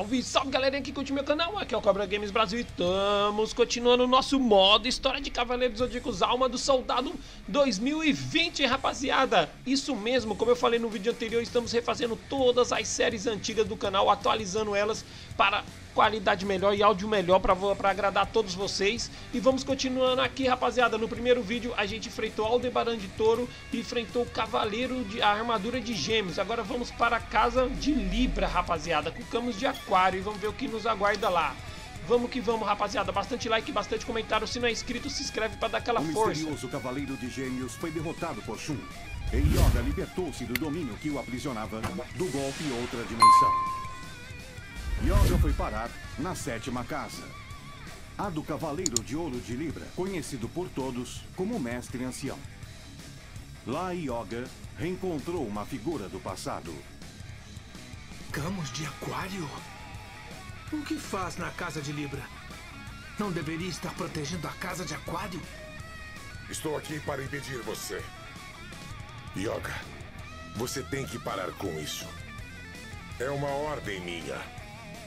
Salve, salve galerinha que curte meu canal, aqui é o Cobra Games Brasil e estamos continuando o nosso modo História de Cavaleiros Zodíacos Alma do Soldado 2020, rapaziada. Isso mesmo, como eu falei no vídeo anterior, estamos refazendo todas as séries antigas do canal, atualizando elas para qualidade melhor e áudio melhor para agradar a todos vocês. E vamos continuando aqui, rapaziada. No primeiro vídeo a gente enfrentou Aldebaran de Touro e enfrentou o Cavaleiro de a Armadura de Gêmeos. Agora vamos para a Casa de Libra, rapaziada, com Camus de Aquário, e vamos ver o que nos aguarda lá. Vamos que vamos, rapaziada. Bastante like, bastante comentário. Se não é inscrito, se inscreve para dar aquela força. O misterioso Cavaleiro de Gêmeos foi derrotado por Shun. E Yoga libertou-se do domínio que o aprisionava, do golpe Outra Dimensão. Yoga foi parar na 7ª casa, a do Cavaleiro de Ouro de Libra, conhecido por todos como Mestre Ancião. Lá Yoga reencontrou uma figura do passado. Camus de Aquário? O que faz na Casa de Libra? Não deveria estar protegendo a Casa de Aquário? Estou aqui para impedir você. Yoga, você tem que parar com isso. É uma ordem minha.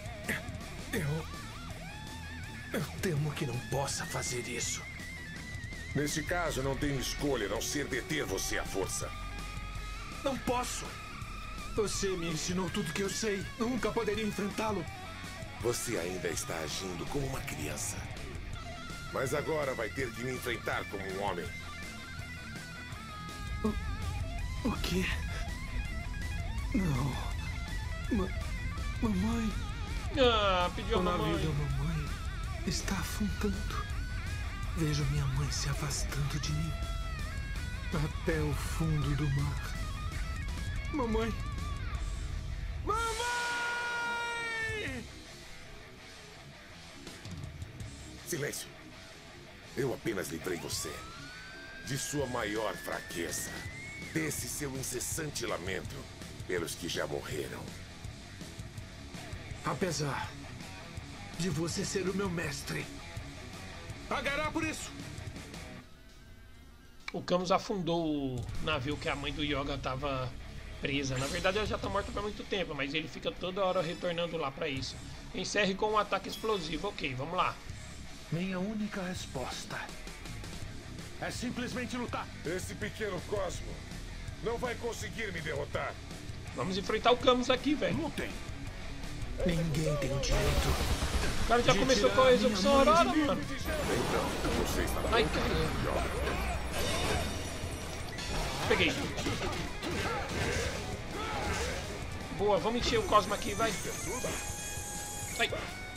Eu temo que não possa fazer isso. Neste caso, não tenho escolha a não ser deter você à força. Não posso. Você me ensinou tudo que eu sei. Nunca poderia enfrentá-lo. Você ainda está agindo como uma criança. Mas agora vai ter que me enfrentar como um homem. O quê? Não. Mamãe. Ah, pediu a O mamãe. navio da mamãe está afundando. Vejo minha mãe se afastando de mim. Até o fundo do mar. Mamãe! Mamãe! Silêncio. Eu apenas livrei você de sua maior fraqueza. Desse seu incessante lamento pelos que já morreram. Apesar de você ser o meu mestre, pagará por isso. O Camus afundou o navio que a mãe do Yoga estava presa. Na verdade ela já está morta há muito tempo, mas ele fica toda hora retornando lá para isso. Encerre com um ataque explosivo. Ok, vamos lá. Minha única resposta é simplesmente lutar. Esse pequeno Cosmo não vai conseguir me derrotar. Vamos enfrentar o Camus aqui, velho. Lutem. Ninguém tem o direito. O cara já começou com a execução aurora, mano. Então, você está na Ai, caramba. Peguei. Boa, vamos encher o Cosmo aqui, vai. Ai.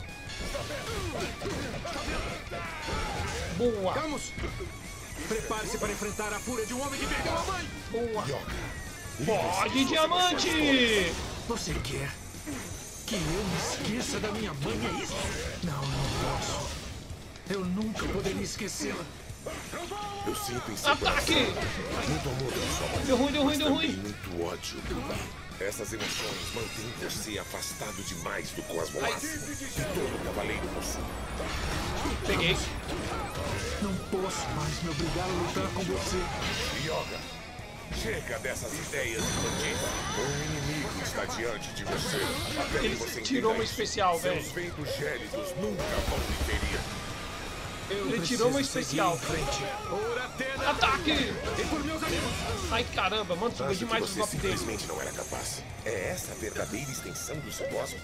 Boa. Vamos! Prepare-se para enfrentar a fúria de um homem que perdeu a mãe! Boa. Yoga, Pode, diamante! Você quer que eu me esqueça da minha mãe, é isso? Não posso. Eu nunca poderia esquecê-la. eu sinto em seu Ataque! coração muito amor pela sua mãe. Deu ruim, deu ruim, mas deu também ruim. muito ódio por mim. Essas emoções mantêm você afastado demais do Cosmo máximo que todo cavaleiro possui. Peguei. Não posso mais me obrigar a lutar com você. Yoga, chega dessas ideias infantis. Um inimigo está diante de você. Até que Ele você tirou entenda uma isso. especial, velho. Seus ventos gélidos nunca vão me ferir. Eu Ele tirou uma preciso especial. seguir em frente. Ora, Atena! Ataque! E por meus amigos! Ai, caramba, mano, subiu Acho que demais os você golpes dele. simplesmente não era capaz. É essa a verdadeira extensão do seu cosmo?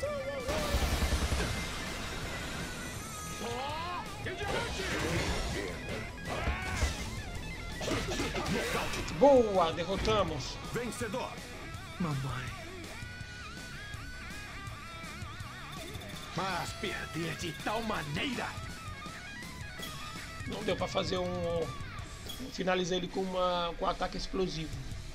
Boa, derrotamos. Vencedor! Mamãe. Mas perder de tal maneira? Não deu pra fazer um... Finalizei ele com um ataque explosivo.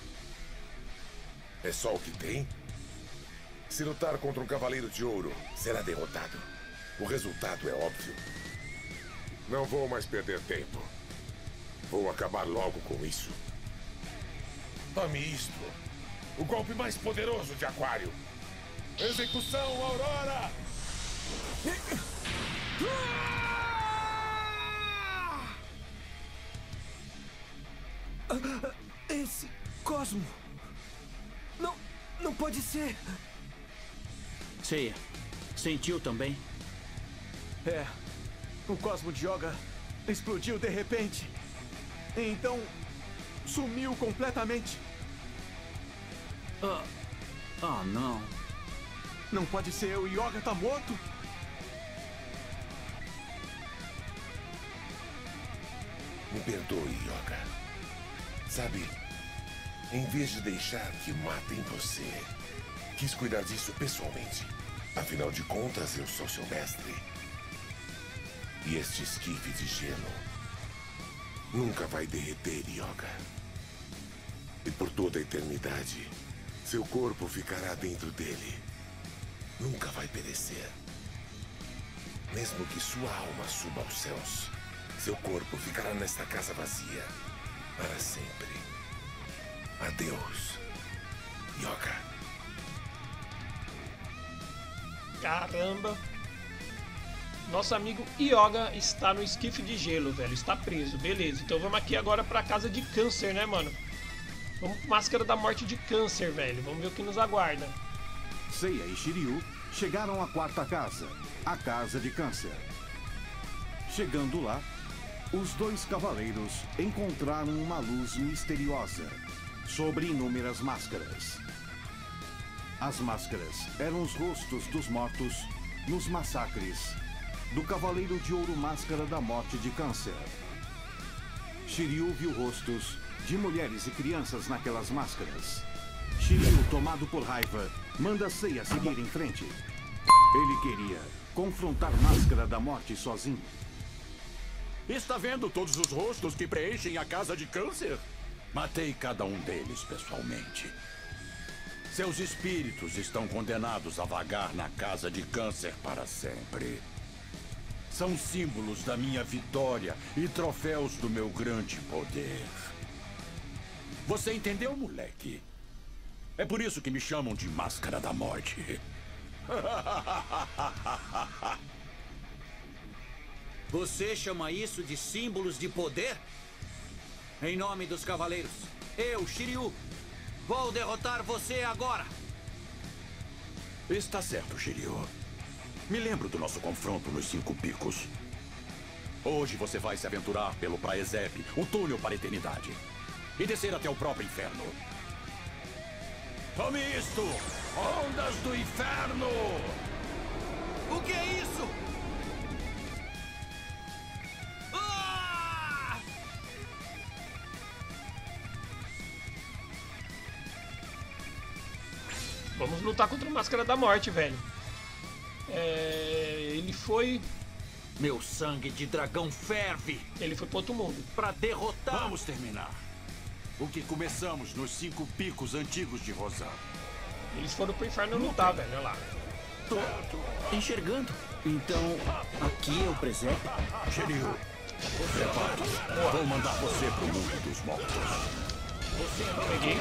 É só o que tem? Se lutar contra um cavaleiro de ouro, será derrotado. O resultado é óbvio. Não vou mais perder tempo. Vou acabar logo com isso. Tome isto. O golpe mais poderoso de Aquário. Execução Aurora! Esse Cosmo. Não pode ser. Seiya, Sentiu também? É. O Cosmo de Yoga explodiu de repente. Então, sumiu completamente. Não. Não pode ser, o Yoga tá morto. Me perdoe, Yoga. Sabe, em vez de deixar que matem você, quis cuidar disso pessoalmente. Afinal de contas, eu sou seu mestre. E este esquife de gelo nunca vai derreter, Yoga. E por toda a eternidade, seu corpo ficará dentro dele. Nunca vai perecer. Mesmo que sua alma suba aos céus, seu corpo ficará nesta casa vazia para sempre. Adeus, Yoga. Caramba. Nosso amigo Yoga está no esquife de gelo, velho. Está preso, beleza. Então vamos aqui agora pra casa de câncer, né, mano? Vamos pro Máscara da Morte de Câncer, velho. Vamos ver o que nos aguarda. Seiya e Shiryu chegaram à quarta casa, a Casa de Câncer. Chegando lá, os dois cavaleiros encontraram uma luz misteriosa sobre inúmeras máscaras. As máscaras eram os rostos dos mortos nos massacres do Cavaleiro de Ouro Máscara da Morte de Câncer. Shiryu viu rostos de mulheres e crianças naquelas máscaras. Shiryu, tomado por raiva, manda Seiya seguir em frente. Ele queria confrontar Máscara da Morte sozinho. Está vendo todos os rostos que preenchem a Casa de Câncer? Matei cada um deles pessoalmente. Seus espíritos estão condenados a vagar na Casa de Câncer para sempre. São símbolos da minha vitória e troféus do meu grande poder. Você entendeu, moleque? É por isso que me chamam de Máscara da Morte. Você chama isso de símbolos de poder? Em nome dos cavaleiros, eu, Shiryu, vou derrotar você agora! Está certo, Shiryu. Me lembro do nosso confronto nos 5 Picos. Hoje você vai se aventurar pelo Praezep, o túnel para a eternidade, e descer até o próprio inferno. Tome isto! Ondas do inferno! O que é isso? Ah! Vamos lutar contra o Máscara da Morte, velho. Ele foi... Meu sangue de dragão ferve Ele foi pro outro mundo. pra derrotar. Vamos terminar o que começamos nos 5 Picos antigos de Rosan. Eles foram pro inferno lutar, velho. Olha lá. Tô enxergando. Então, aqui é o presépio? Shiryu, prepare-se. Vou mandar você pro mundo dos mortos. Peguei.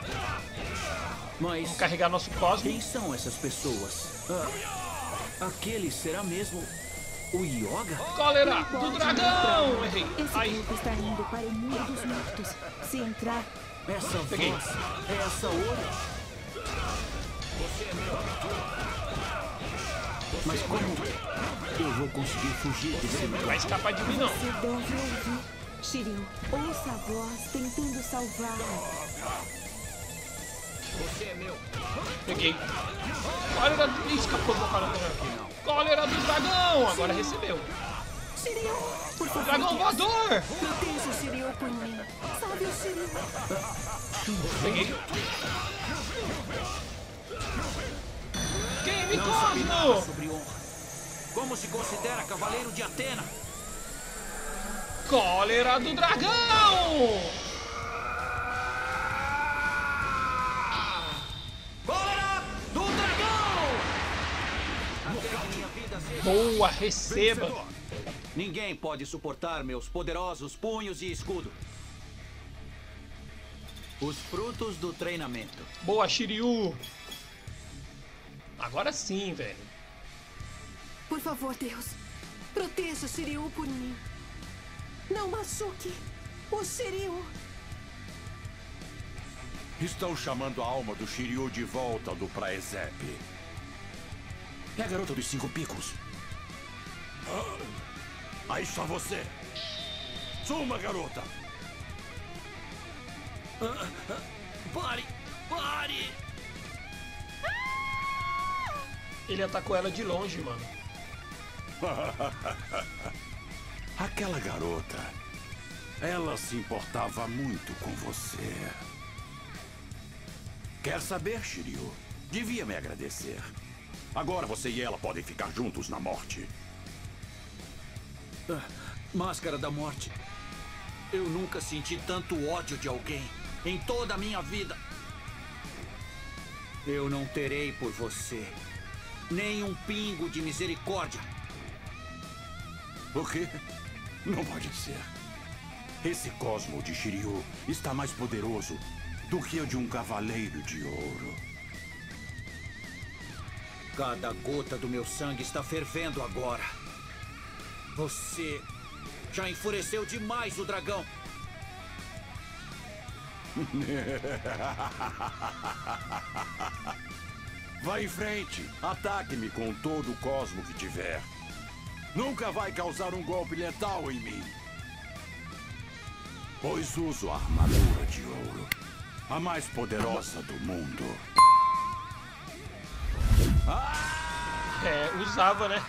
Mas Vamos carregar nosso Cosmo. quem são essas pessoas? Aquele será mesmo o Yoga? Cólera do dragão! Errei. Esse Ai, grupo está indo para o mundo dos mortos. Se entrar, Essa Peguei. voz é essa outra? Mas como eu vou conseguir fugir desse vai lugar? escapar de mim, não. você deve ouvir. Shiryu, ouça a voz tentando salvá-lo. Peguei. Cólera do... Ih, escapou do cara. Cólera do dragão! Agora recebeu. Shiryu, por favor, Dragão voador! proteja o Shiryu por mim. Salve o Shiryu. Peguei. Game Não sabe nada Cosmo! sobre honra. Como se considera cavaleiro de Atena? Cólera do dragão! Cólera do dragão! Até que minha vida seja... Boa, receba! Ninguém pode suportar meus poderosos punhos e escudo. Os frutos do treinamento. Boa, Shiryu! Agora sim, velho. Por favor, Deus, proteja o Shiryu por mim. Não machuque o Shiryu. Estão chamando a alma do Shiryu de volta do Praezep. É a garota dos 5 picos. Aí está você. Suma, garota. Pare! Pare! Ele atacou ela de longe, mano. Aquela garota, ela se importava muito com você. Quer saber, Shiryu? Devia me agradecer. Agora você e ela podem ficar juntos na morte. Máscara da Morte. Eu nunca senti tanto ódio de alguém em toda a minha vida. Eu não terei por você nem um pingo de misericórdia. O quê? Não pode ser. Esse cosmo de Shiryu está mais poderoso do que o de um cavaleiro de ouro. Cada gota do meu sangue está fervendo agora. Você já enfureceu demais o dragão. Vai em frente. Ataque-me com todo o cosmo que tiver. Nunca vai causar um golpe letal em mim. Pois uso a armadura de ouro. A mais poderosa do mundo. É, usava, né?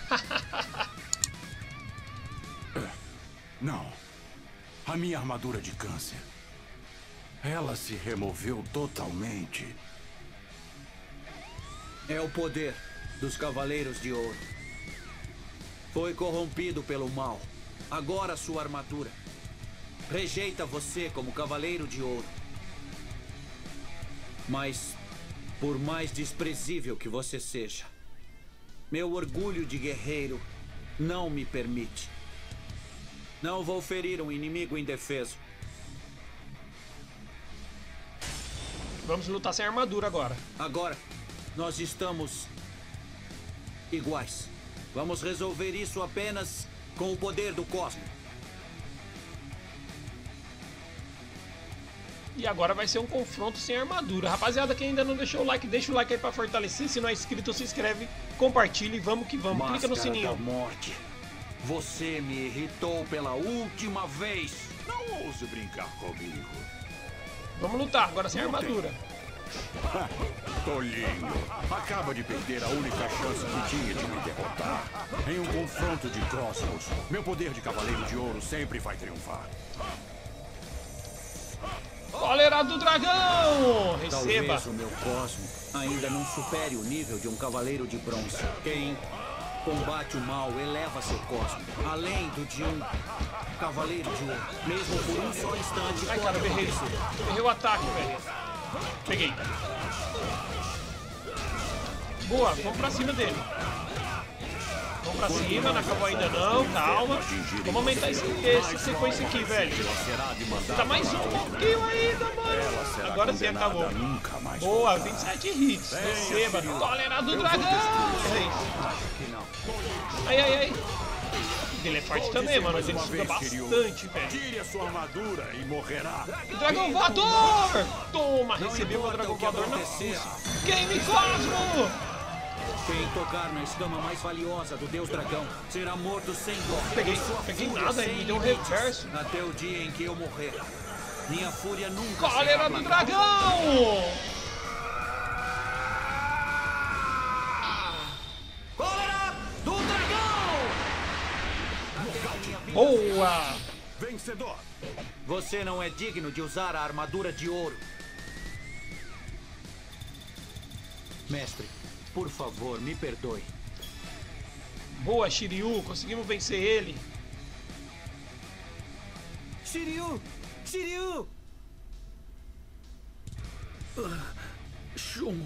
Não. A minha armadura de câncer. Ela se removeu totalmente. É o poder dos Cavaleiros de Ouro. Foi corrompido pelo mal. Agora sua armadura rejeita você como Cavaleiro de Ouro. Mas, por mais desprezível que você seja, meu orgulho de guerreiro não me permite. Não vou ferir um inimigo indefeso. Vamos lutar sem armadura agora. Agora, nós estamos iguais. Vamos resolver isso apenas com o poder do cosmo. E agora vai ser um confronto sem armadura. Rapaziada, quem ainda não deixou o like, deixa o like aí pra fortalecer. Se não é inscrito, se inscreve, compartilha e vamos que vamos. Clica no sininho. Máscara da Morte. Você me irritou pela última vez. Não ouse brincar comigo. Vamos lutar, agora sem armadura. Tolinho. Acaba de perder a única chance que tinha de me derrotar. Em um confronto de cosmos, meu poder de Cavaleiro de Ouro sempre vai triunfar. Cólera do dragão! Receba! Talvez o meu cosmo ainda não supere o nível de um cavaleiro de bronze. Quem combate o mal eleva seu cosmo, além do de um cavaleiro de ouro. Mesmo por um só instante. Ai, cara, eu errei. Errei o ataque, velho. Peguei. Boa, vamos pra cima dele. Vamos pra cima, não acabou ainda não, calma. Vamos aumentar essa sequência aqui, velho. Tá mais um kill ainda, mano. Agora sim acabou. Boa, 27 hits. Receba, cólera do dragão. Ai, ai, ai. Ele é forte também, mano. Ele suga bastante, velho. Tire a sua armadura e morrerá. Dragão voador! Toma, recebeu o dragão voador na fuça. Game Cosmo! Quem tocar na escama mais valiosa do Deus Dragão será morto sem dó. Peguei nada, ele me deu um reverso. Até o dia em que eu morrer. Minha fúria nunca Cólera do dragão! Cólera do dragão! Boa! Vencedor! Você não é digno de usar a armadura de ouro. Mestre, por favor, me perdoe. Boa, Shiryu, conseguimos vencer ele. Shiryu! Shiryu! Shun.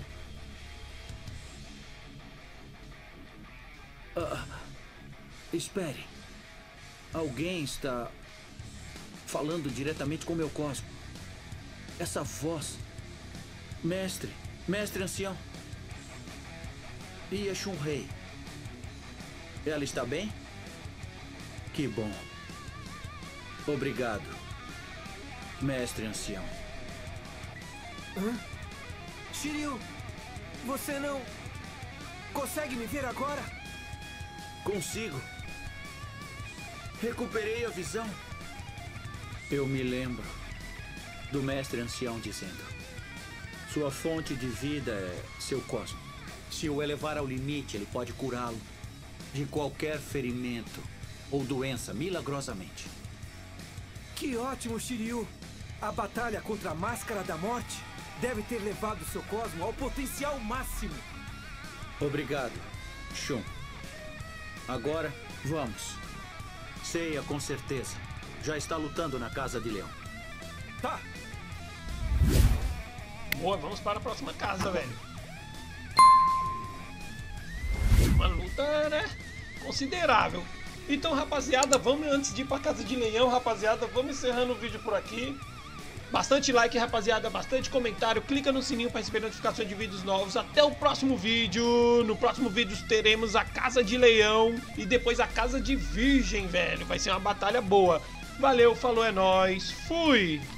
Espere. Alguém está falando diretamente com meu cosmo. Essa voz. Mestre ancião. E a Shun Rei. Ela está bem? Que bom. Obrigado, mestre ancião. Shiryu, você não... Consegue me ver agora? Consigo. Recuperei a visão. Eu me lembro do mestre ancião dizendo: sua fonte de vida é seu cosmo. Se o elevar ao limite, ele pode curá-lo de qualquer ferimento ou doença milagrosamente. Que ótimo, Shiryu! A batalha contra a Máscara da Morte deve ter levado seu cosmo ao potencial máximo. Obrigado, Shun. Agora, vamos. Seiya, com certeza, já está lutando na Casa de Leão. Tá! Boa, vamos para a próxima casa, velho. Uma luta, né, considerável. Então, rapaziada, vamos, antes de ir para a Casa de Leão, rapaziada, vamos encerrando o vídeo por aqui. Bastante like, rapaziada, bastante comentário. Clica no sininho para receber notificações de vídeos novos. Até o próximo vídeo. No próximo vídeo teremos a Casa de Leão e depois a Casa de Virgem, velho. Vai ser uma batalha boa. Valeu, falou, é nóis. Fui!